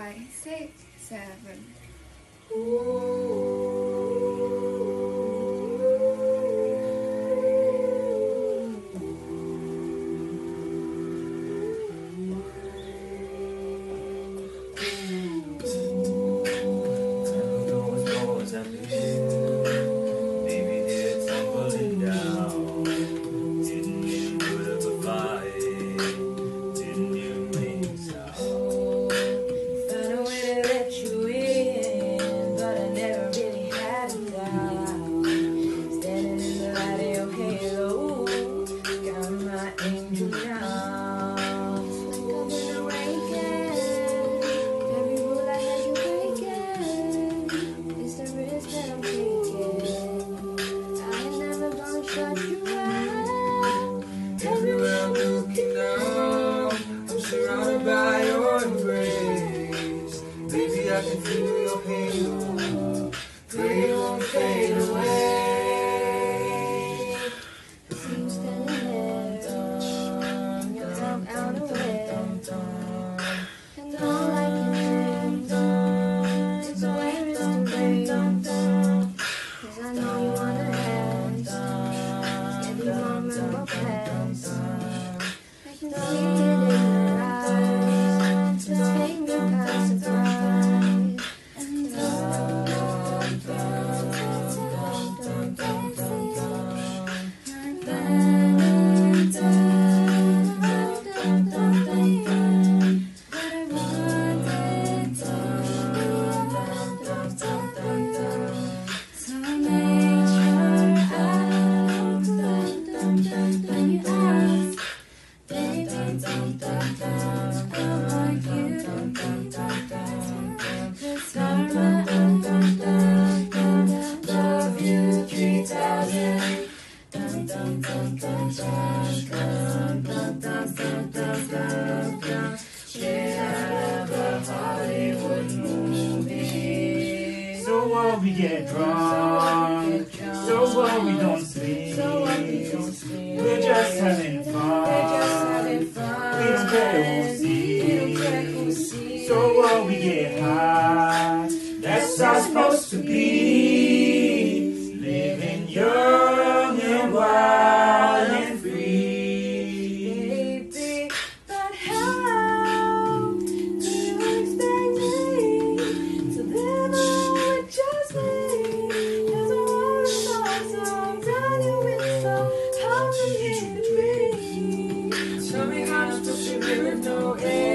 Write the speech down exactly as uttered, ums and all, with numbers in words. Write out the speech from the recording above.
five, six, seven. Everywhere I'm looking now, I'm surrounded by your embrace. Baby, I can feel your halo. Pray it won't fade away. See you standing there, your tongue out of way. And all I can say is where is the rain? Cause I know you wanna have every moment of past. I can see it in your eyes, to take me by surprise. And dun, dun, dun, dun, dun, dun, dun, dun. Valentine, dun, dun, dun, dun, dun. But I wanted to be dun, dun, dun, dun, dun. So I made sure I dun, dun, dun, dun, you asked. Baby, dun, dun, dun, dun, I want you to be dun, dun, dun. Cause karma, dun, dun, dun, dun, love you three thousand. Dun, dun, dun, dun, dun, dun, dun, dun, dun, dun, dun, dun. Straight out of a Hollywood movie. So what, we get drunk. So what, we don't sleep. So what, we don't sleep. We're just having fun. We're just having fun. We don't care who sees. We don't care who sees. So what, we get high. That's how it's supposed to be. Living young and wild and free. Baby, but how do you expect me to live on with just me? Cause I wanna start songs, I knew it's so hard for me to breathe. Tell me how I'm supposed to live with no air.